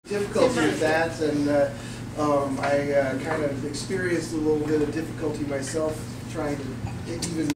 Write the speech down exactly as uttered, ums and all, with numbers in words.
difficulty with that, and uh, um, I uh, kind of experienced a little bit of difficulty myself trying to even